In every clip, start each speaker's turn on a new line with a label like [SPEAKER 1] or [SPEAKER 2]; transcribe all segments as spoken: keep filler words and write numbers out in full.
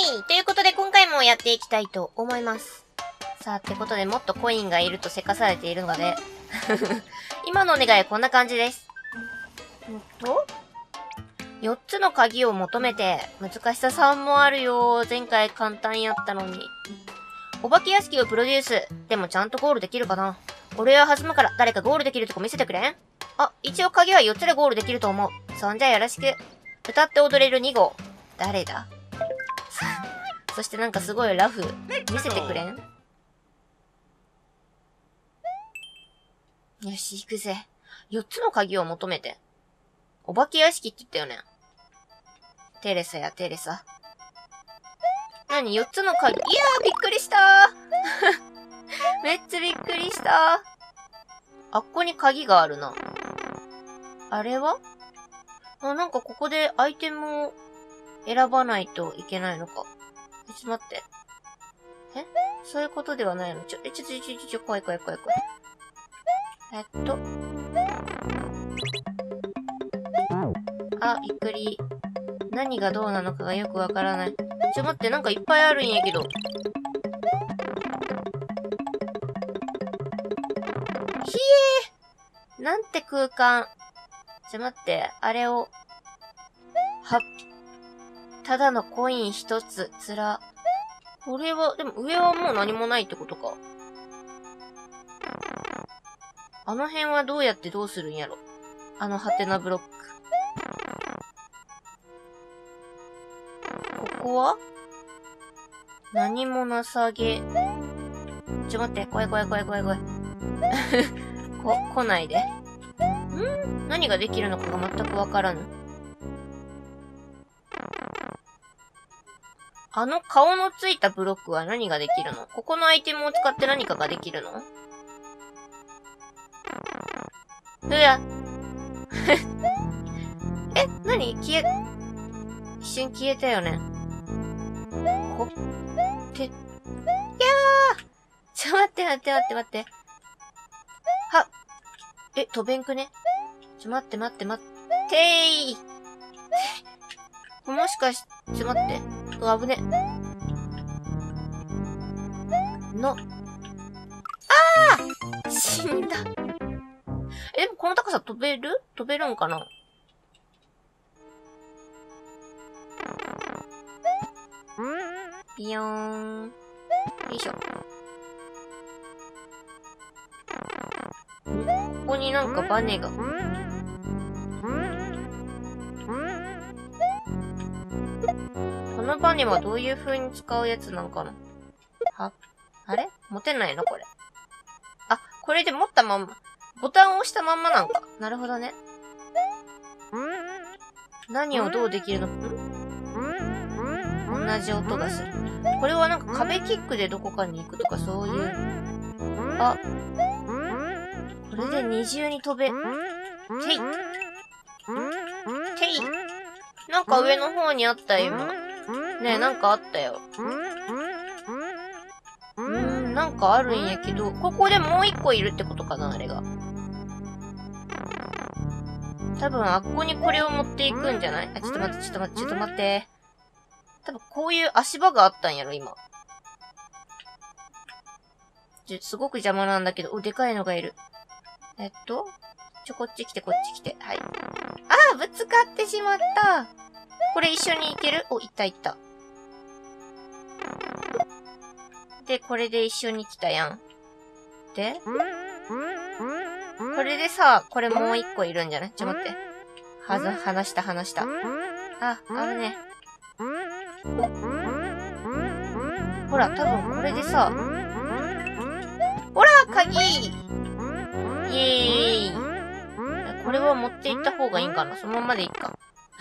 [SPEAKER 1] イェーイということで今回もやっていきたいと思います。さあ、ってことでもっとコインがいるとせかされているので、今のお願いはこんな感じです。んとよっつの鍵を求めて、難しささんもあるよ。前回簡単やったのに。お化け屋敷をプロデュース。でもちゃんとゴールできるかな。俺は弾むから誰かゴールできるとこ見せてくれん？あ、一応鍵はよっつでゴールできると思う。そんじゃよろしく。歌って踊れるに号。誰だ？そしてなんかすごいラフ。見せてくれん？よし、行くぜ。よっつの鍵を求めて。お化け屋敷って言ったよね。テレサやテレサ。なに？ よっ つの鍵。いやー、びっくりしたーめっちゃびっくりしたー。あっこに鍵があるな。あれは？あ、なんかここでアイテムを選ばないといけないのか。え、ちょっと待って。え？そういうことではないの？ちょ、え、ちょ、ちょ、ちょ、ちょ、ちょ、怖い怖い怖い怖い。えっと。あ、びっくり。何がどうなのかがよくわからない。ちょ、待って、なんかいっぱいあるんやけど。ひえー！なんて空間。ちょ、待って、あれを。は、ただのコイン一つ、つら。これは、でも上はもう何もないってことか。あの辺はどうやってどうするんやろ。あのハテナブロック。ここは何もなさげ。ちょ、待って、怖い怖い怖い怖い怖い。こ、来ないで。ん？何ができるのかが全くわからぬ。あの顔のついたブロックは何ができるの？ここのアイテムを使って何かができるの？うわ。え、何？消え、一瞬消えたよね。こ、て、いやー！ちょ、待って待って待って待って。は、え、飛べんくね？ちょ、待って待って待ってーい。もしかし、ちょ、待って。うわ、危ね。の。あー！死んだ。え、でもこの高さ飛べる？飛べるんかな？ビヨーン。よいしょ。ここになんかバネが。このバネはどういう風に使うやつなんかな？は、あれ？持てないのこれ。あ、これで持ったまんま。ボタンを押したまんまなんか。なるほどね。何をどうできるの？ん？同じ音がする。これはなんか壁キックでどこかに行くとかそういう。あ。これで二重に飛べ。てい。てい。なんか上の方にあったよ、今。ねえ、なんかあったよ。うーん、なんかあるんやけど、ここでもう一個いるってことかな、あれが。多分、あっこにこれを持っていくんじゃない？あ、ちょっと待って、ちょっと待って、ちょっと待って。多分、こういう足場があったんやろ、今。ちょ、すごく邪魔なんだけど、お、でかいのがいる。えっと、ちょ、こっち来て、こっち来て。はい。ああ、ぶつかってしまった。これ一緒に行ける？お、行った行った。で、これで一緒に来たやん。で、これでさ、これもう一個いるんじゃない？ちょ、待って。はず、離した、離した。あ、あるね。ほら、多分これでさ、ほら、鍵！イエーイ。これは持っていった方がいいんかな？そのままでいいか。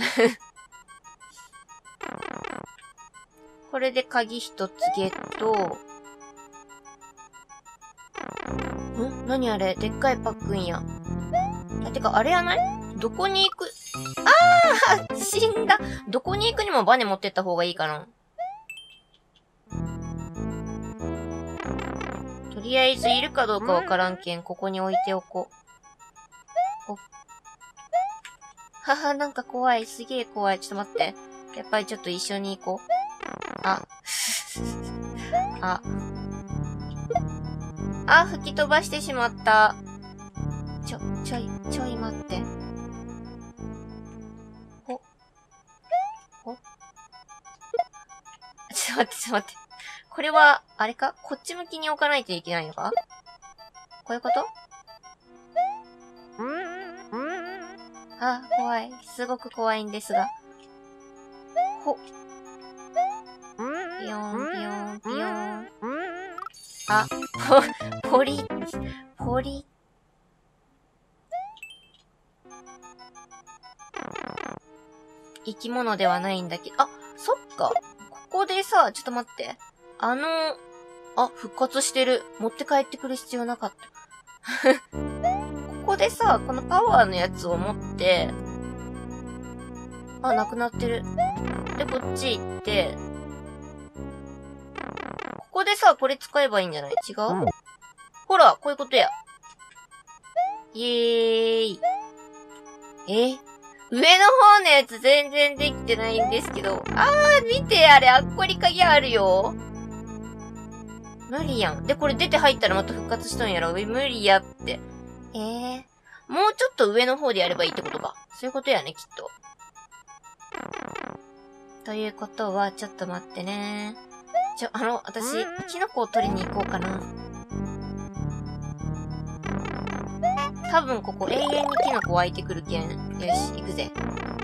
[SPEAKER 1] これで鍵一つゲット。ん？何あれ？でっかいパックンや。あ、てか、あれやない？どこに行く？あー！死んだ！どこに行くにもバネ持ってった方がいいかな。とりあえずいるかどうかわからんけん、ここに置いておこう。お。はは、なんか怖い。すげえ怖い。ちょっと待って。やっぱりちょっと一緒に行こう。 あ。あ。あ、吹き飛ばしてしまった。ちょ、ちょい、ちょい待って。ほ。ほ。ちょっと待って、ちょっと待って。これは、あれか？こっち向きに置かないといけないのか？こういうこと？あ、怖い。すごく怖いんですが。ほ。ピヨン、ピヨン、ピヨン。あ、ポ、ポリ、ポリ。生き物ではないんだけど。あ、そっか。ここでさ、ちょっと待って。あの、あ、復活してる。持って帰ってくる必要なかった。ここでさ、このパワーのやつを持って、あ、なくなってる。で、こっち行って、ここでさ、これ使えばいいんじゃない？違う？ほら、こういうことや。イエーイ。え？上の方のやつ全然できてないんですけど。あー、見て、あれ、あっこに鍵あるよ。無理やん。で、これ出て入ったらまた復活しとんやろ。無理やって。えー。もうちょっと上の方でやればいいってことか。そういうことやね、きっと。ということは、ちょっと待ってね。ちょ、あの、私、キノコを取りに行こうかな。多分ここ永遠にキノコ湧いてくるけん。よし、行くぜ。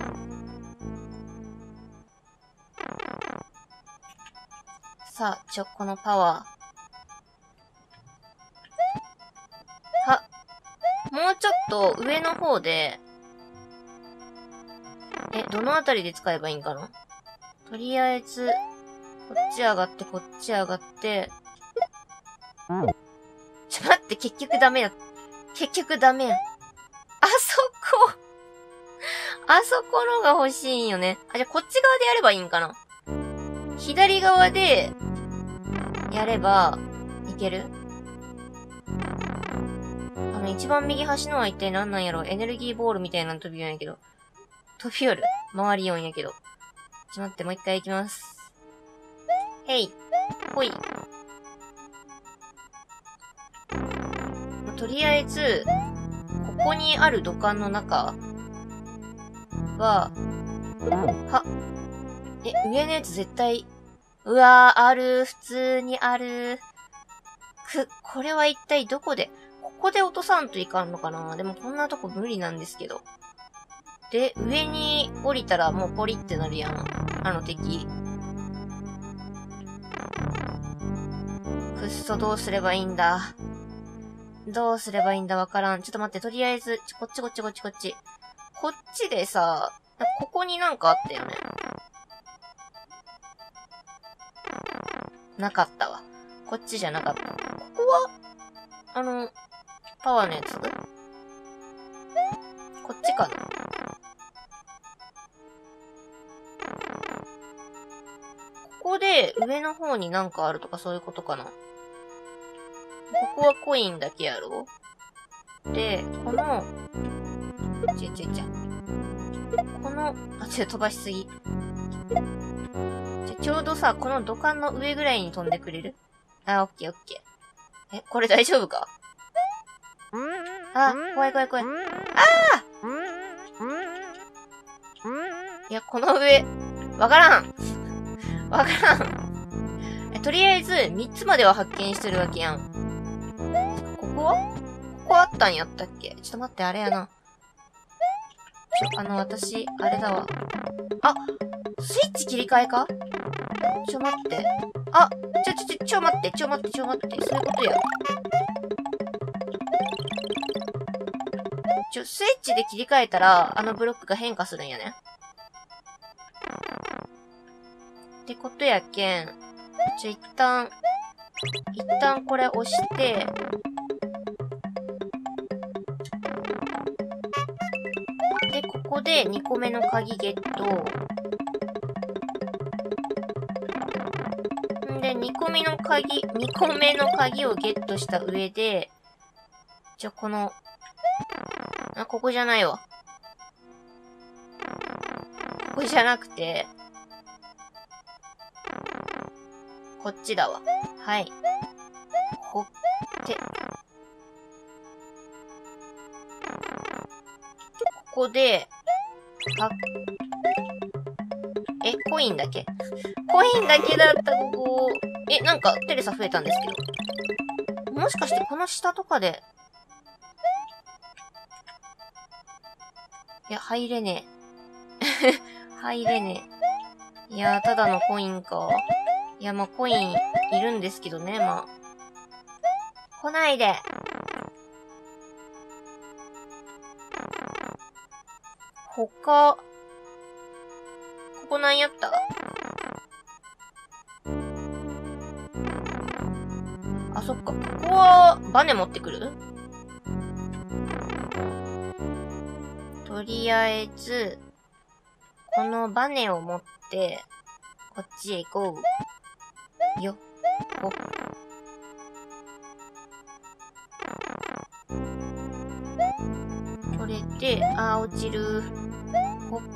[SPEAKER 1] さあ、ちょ、このパワー。は、もうちょっと上の方で、え、どのあたりで使えばいいんかな？とりあえず、こっち上がって、こっち上がって、うん、ちょ、待って、結局ダメや。結局ダメや。あそこあそこのが欲しいんよね。あ、じゃあこっち側でやればいいんかな？左側で、やれば、いける？あの、一番右端のは一体何なんやろ？エネルギーボールみたいなの飛びよんやけど。飛びよる？回りよんやけど。ちょっと待って、もう一回行きます。へい。ほい。とりあえず、ここにある土管の中は、は、え、上のやつ絶対、うわー、ある、普通にある。く、これは一体どこで、ここで落とさんといかんのかな？でもこんなとこ無理なんですけど。で、上に降りたらもうポリってなるやん。あの敵。くっそ、どうすればいいんだ。どうすればいいんだわからん。ちょっと待って、とりあえず、ちょ、こっちこっちこっちこっち。こっちでさ、ここになんかあったよね。なかったわ。こっちじゃなかった。ここは、あの、パワーのやつ？こっちかな？ここで上の方になんかあるとかそういうことかな？ここはコインだけやろ？で、この、ちゃちゃちゃ。この、あ、ちょ、飛ばしすぎ。じゃ、ちょうどさ、この土管の上ぐらいに飛んでくれる？あ、オッケーオッケー。え、これ大丈夫か？あ、怖い怖い怖い。ああ！いや、この上、わからん。わからん。え、とりあえず、三つまでは発見してるわけやん。ここは？ここあったんやったっけ？ちょっと待って、あれやな。ちょ、あの、私、あれだわ。あ、スイッチ切り替えか？ちょ、待って。あ、ちょ、ちょ、ちょ、ちょ、待って、ちょ、待って、ちょ、待って。そういうことや。ちょ、スイッチで切り替えたら、あのブロックが変化するんやね。ってことやけん。ちょ、一旦、一旦これ押して、で、ここでにこめの鍵ゲット。んで、にこめの鍵、にこめの鍵をゲットした上で、じゃ、この、あ、ここじゃないわ。ここじゃなくて、 こっちだわ。はい。ほって。ここで、あ、え、コインだけコインだけだった、ここ。え、なんか、テレサ増えたんですけど。もしかしてこの下とかで。いや、入れねえ。入れねえ。いやー、ただのコインか。いや、まあ、コインいるんですけどね、まあ。来ないで。他、ここなんやったあ、そっか。ここは、バネ持ってくる？とりあえず、このバネを持って、こっちへ行こう。よ。ほ。これで、あー、落ちる。ほ。ほ。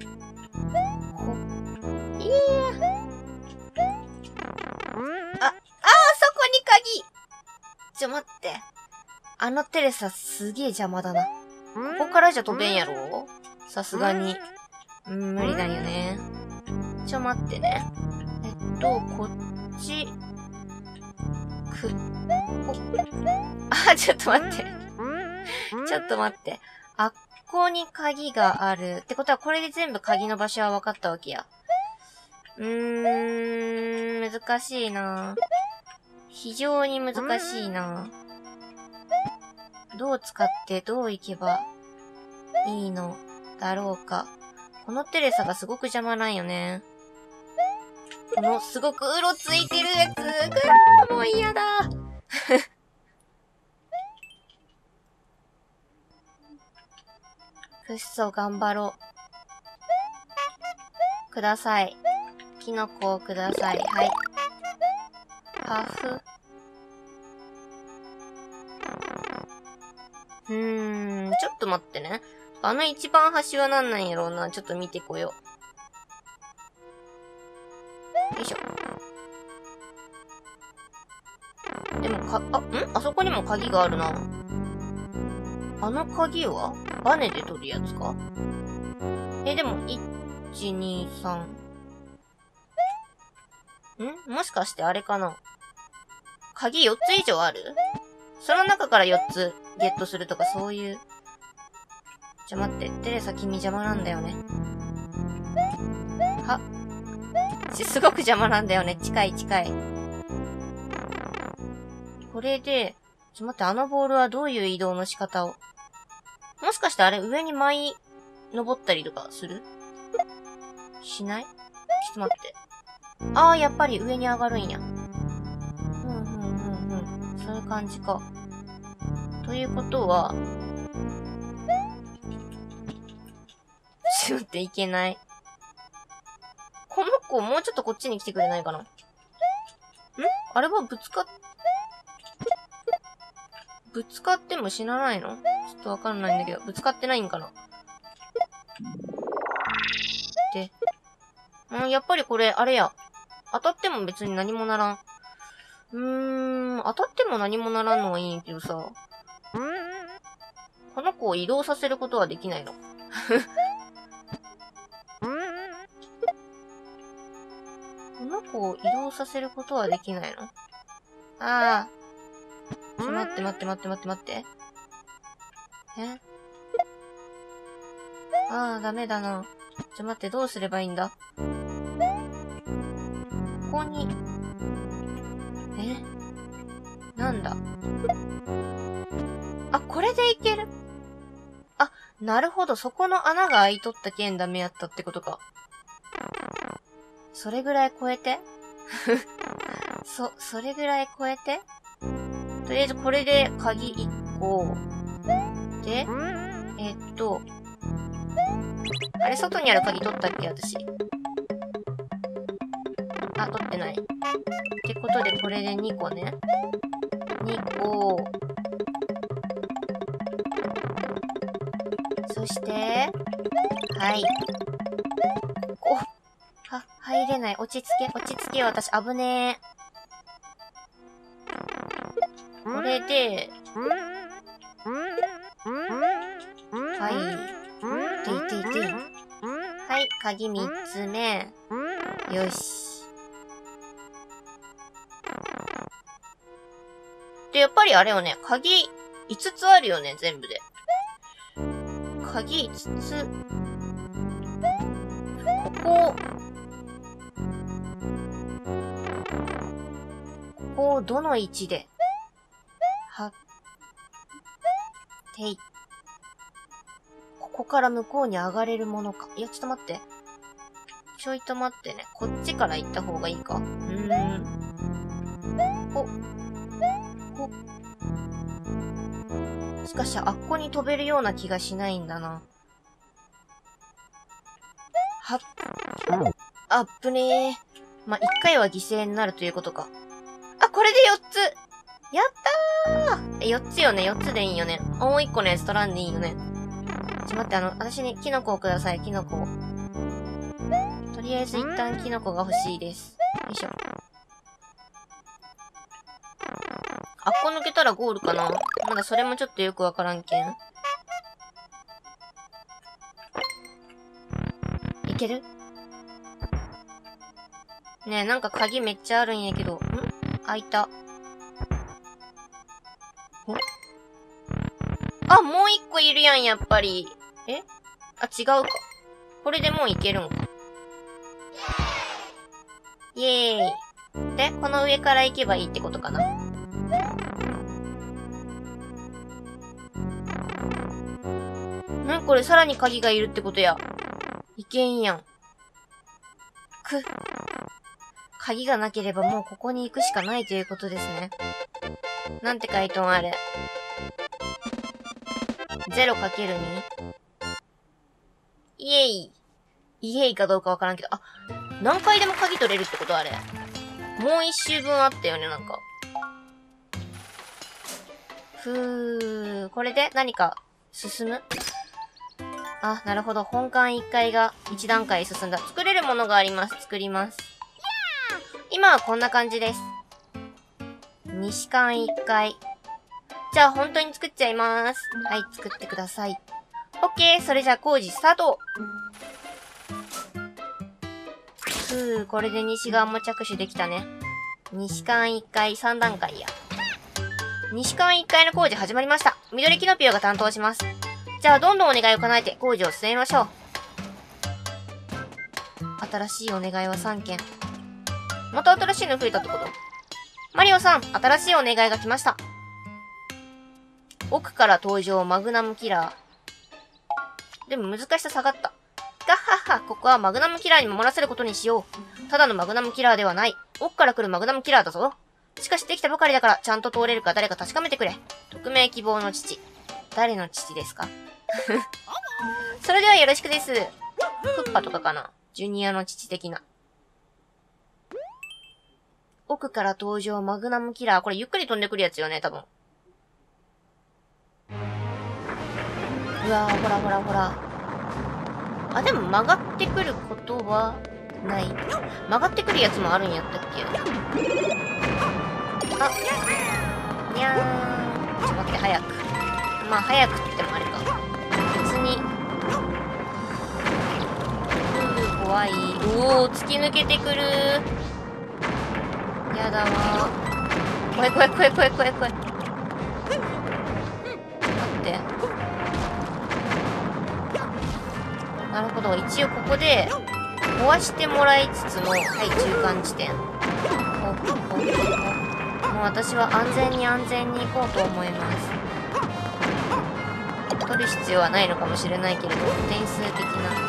[SPEAKER 1] いやー。あ、あー、そこに鍵。ちょ、待って。あのテレサすげえ邪魔だな。ここからじゃ飛べんやろ？さすがに。うん、無理だよね。ちょ、待ってね。えっと、こっち、く、お、あ、ちょっと待って。ちょっと待って。あっこに鍵がある。ってことは、これで全部鍵の場所は分かったわけや。うーん、難しいな。非常に難しいな。どう使ってどう行けばいいのだろうか。このテレサがすごく邪魔なんよね。このすごくうろついてるやつ。ぐーもう嫌だ。くっそ、頑張ろう。ください。キノコをください。はい。パフ。うーん、ちょっと待ってね。あの一番端は何なんやろうな。ちょっと見てこよう。よいしょ。でもか、あ、ん？あそこにも鍵があるな。あの鍵はバネで取るやつか？え、でも、いち、に、さん。ん？もしかしてあれかな？鍵よっつ以上ある？その中からよっつゲットするとかそういう。ちょ、待って。テレサ君邪魔なんだよね。は。すごく邪魔なんだよね。近い近い。これで、ちょ、待って。あのボールはどういう移動の仕方を。もしかしてあれ上に舞い登ったりとかする？しない？ちょっと待って。ああ、やっぱり上に上がるんや。うんうんうんうん。そういう感じか。ということは、ちょっと待って、いけない。この子もうちょっとこっちに来てくれないかな？ん？あれはぶつかっ、ぶつかっても死なないの？ちょっとわかんないんだけど、ぶつかってないんかな？で。うん、やっぱりこれ、あれや。当たっても別に何もならん。うーん、当たっても何もならんのはいいけどさ。この子を移動させることはできないの？この子を移動させることはできないの？ああ。ちょ、待って待って待って待って待って。え？ああ、ダメだな。ちょ、待って、どうすればいいんだ？ここに。え？なんだ？あ、これでいける？あ、なるほど。そこの穴が開いとったけんダメやったってことか。それぐらい超えてそ、それぐらい超えてとりあえずこれで鍵いっこ。で、えっと、あれ、外にある鍵取ったっけ私。あ、取ってない。ってことで、これでにこね。にこ。そして、はい。ここ。 は、入れない。落ち着け、落ち着けよ、私、危ねえ。これで、はい。ていていてい。はい、鍵みっつめ。よし。で、やっぱりあれよね、鍵いつつあるよね、全部で。鍵いつつ。ここ、ここをどの位置で、は、てい。ここから向こうに上がれるものか。いや、ちょっと待って。ちょいと待ってね。こっちから行った方がいいか。うーん。お。お。しかし、あっこに飛べるような気がしないんだな。はっ。あっぶねー。まあ、一回は犠牲になるということか。あ、これでよっつやったーえ、よっつよね。よっつでいいよね。もう一個のやつ取らんでいいよね。ちょ、待って、あの、私にキノコをください。キノコを。とりあえず一旦キノコが欲しいです。よいしょ。あっこ抜けたらゴールかな？まだそれもちょっとよくわからんけん。いける？ねえ、なんか鍵めっちゃあるんやけど。ん？開いた。お？あ、もう一個いるやん、やっぱり。え？あ、違うか。これでもういけるんか。イエーイ。で、この上から行けばいいってことかな。ん？これさらに鍵がいるってことや。いけんやん。く。鍵がなければもうここに行くしかないということですね。なんて書いとんあれ。ゼロかけるに？ イエイ。イエイかどうかわからんけど、あ、何回でも鍵取れるってことあれ。もう一周分あったよね、なんか。ふー、これで何か進む？あ、なるほど。本館いっかいがいち段階進んだ。作れるものがあります。作ります。今はこんな感じです。西館いっかい。じゃあ本当に作っちゃいます。はい、作ってください。オッケー、それじゃあ工事スタート。ふぅ、これで西側も着手できたね。西館いっかいさん段階や。西館いっかいの工事始まりました。緑キノピオが担当します。じゃあどんどんお願いを叶えて工事を進めましょう。新しいお願いはさんけん。また新しいの増えたってこと？マリオさん、新しいお願いが来ました。奥から登場マグナムキラー。でも難しさ下がった。ガッハッハ、ここはマグナムキラーに守らせることにしよう。ただのマグナムキラーではない。奥から来るマグナムキラーだぞ。しかしできたばかりだからちゃんと通れるか誰か確かめてくれ。匿名希望の父。誰の父ですか？それではよろしくです。クッパとかかな？ジュニアの父的な。奥から登場マグナムキラー。これゆっくり飛んでくるやつよね、多分。うわー、ほらほらほら。あ、でも曲がってくることはない。曲がってくるやつもあるんやったっけ？あ、にゃーん。ちょっと待って、早く。まあ、早くって言ってもあれか。別に。うー、怖い。おー、突き抜けてくる。やだわー。怖い怖い怖い怖い怖い怖い。待って。なるほど。一応ここで、壊してもらいつつも、はい、中間地点。ほっほっほ。もう私は安全に安全に行こうと思います。取る必要はないのかもしれないけれど、点数的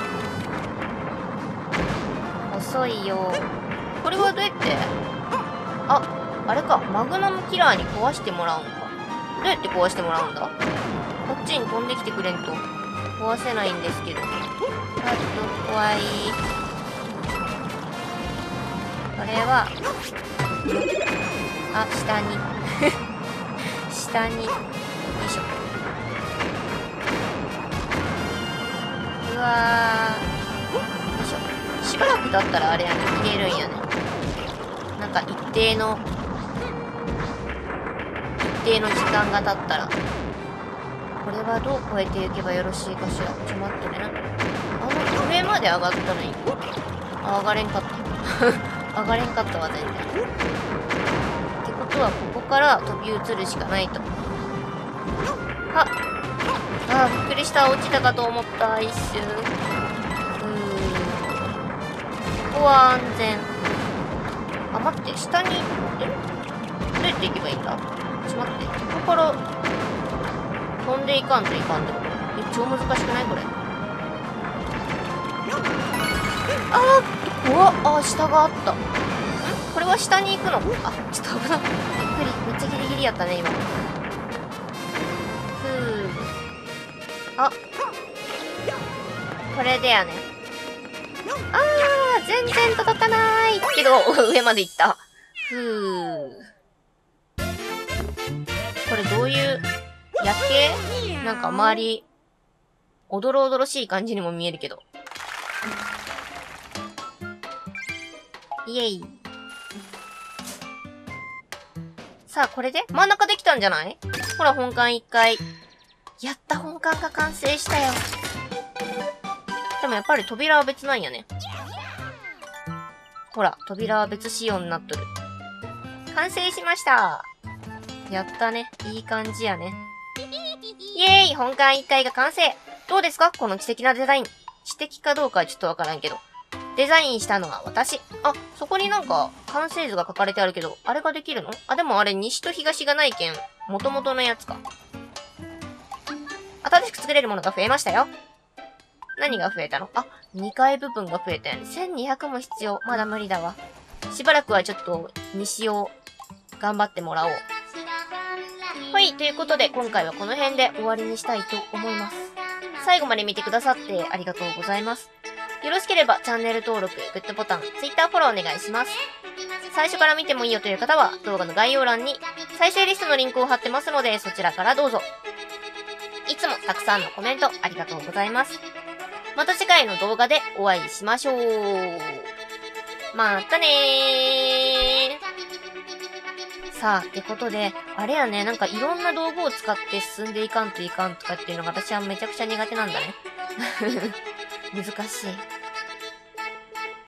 [SPEAKER 1] な。遅いよ。これはどうやって？あ、あれか。マグナムキラーに壊してもらうんか。どうやって壊してもらうんだ？こっちに飛んできてくれんと壊せないんですけど。あ、ちょっと怖い。これは、あ、下に。下に。よいしょ。うわー。よいしょ。 しばらく経ったらあれやね、消えるんやね。なんか一定の、一定の時間が経ったら。これはどう越えていけばよろしいかしら。ちょ、待ってね。あの、上まで上がったのに。あ、上がれんかった。上がれんかったわ、全然。ってことは、ここから飛び移るしかないと。はっ。あー、びっくりした。落ちたかと思った、一瞬。うーん。ここは安全。あ、待って、下に、えどうやって行けばいいんだ？ちょっと待って。ここから、飛んでいかんといかんってこと？え、超難しくないこれ。あー、怖っ。あー、下があった。んこれは下に行くの？あ、ちょっと危ない。びっくり。めっちゃギリギリやったね、今。ふぅ。あ。これでやね。あー、全然届かないけど、上まで行った。ふぅ。これどういう、夜景？なんか周り、おどろおどろしい感じにも見えるけど。イエイ。さあ、これで真ん中できたんじゃない？ほら、本館一回。やった、本館が完成したよ。でもやっぱり扉は別なんやね。ほら、扉は別仕様になっとる。完成しました。やったね。いい感じやね。イエーイ！本館一階が完成！どうですか？この知的なデザイン。知的かどうかはちょっとわからんけど。デザインしたのは私。あ、そこになんか完成図が書かれてあるけど、あれができるの？あ、でもあれ西と東がないけん、元々のやつか。新しく作れるものが増えましたよ。何が増えたの？あ、にかい部分が増えたよね。せんにひゃくも必要。まだ無理だわ。しばらくはちょっと西を頑張ってもらおう。はい、ということで今回はこの辺で終わりにしたいと思います。最後まで見てくださってありがとうございます。よろしければチャンネル登録、グッドボタン、Twitter フォローお願いします。最初から見てもいいよという方は動画の概要欄に再生リストのリンクを貼ってますのでそちらからどうぞ。いつもたくさんのコメントありがとうございます。また次回の動画でお会いしましょう。またねー。さあ、ってことで、あれやね、なんかいろんな道具を使って進んでいかんといかんとかっていうのが私はめちゃくちゃ苦手なんだね。難しい。